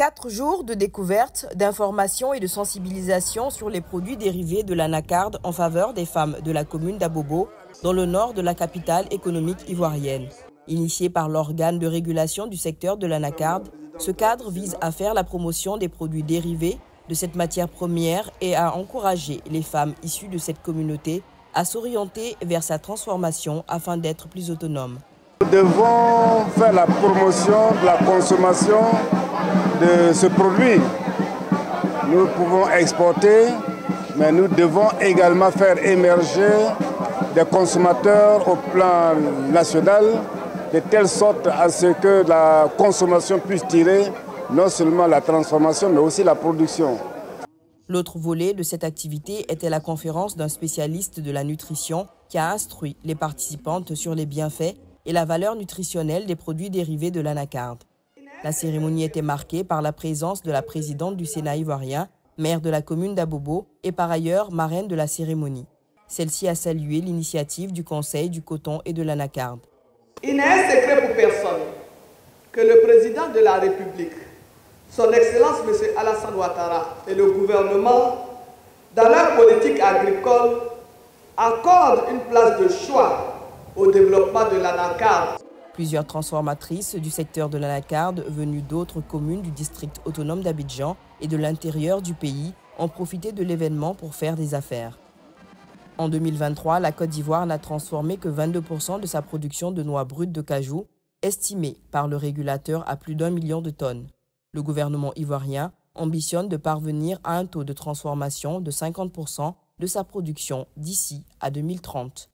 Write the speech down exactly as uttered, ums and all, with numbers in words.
Quatre jours de découverte, d'information et de sensibilisation sur les produits dérivés de l'anacarde en faveur des femmes de la commune d'Abobo, dans le nord de la capitale économique ivoirienne. Initié par l'organe de régulation du secteur de l'anacarde, ce cadre vise à faire la promotion des produits dérivés de cette matière première et à encourager les femmes issues de cette communauté à s'orienter vers sa transformation afin d'être plus autonomes. Nous devons faire la promotion de la consommation de ce produit. Nous pouvons exporter, mais nous devons également faire émerger des consommateurs au plan national, de telle sorte à ce que la consommation puisse tirer non seulement la transformation, mais aussi la production. L'autre volet de cette activité était la conférence d'un spécialiste de la nutrition qui a instruit les participantes sur les bienfaits et la valeur nutritionnelle des produits dérivés de l'anacarde. La cérémonie était marquée par la présence de la présidente du Sénat ivoirien, maire de la commune d'Abobo et par ailleurs marraine de la cérémonie. Celle-ci a salué l'initiative du Conseil du coton et de l'anacarde. Il n'est un secret pour personne que le président de la République, son Excellence M. Alassane Ouattara et le gouvernement, dans leur politique agricole, accordent une place de choix au développement de l'anacarde. Plusieurs transformatrices du secteur de l'anacarde venues d'autres communes du district autonome d'Abidjan et de l'intérieur du pays ont profité de l'événement pour faire des affaires. En deux mille vingt-trois, la Côte d'Ivoire n'a transformé que vingt-deux pour cent de sa production de noix brutes de cajou, estimée par le régulateur à plus d'un million de tonnes. Le gouvernement ivoirien ambitionne de parvenir à un taux de transformation de cinquante pour cent de sa production d'ici à deux mille trente.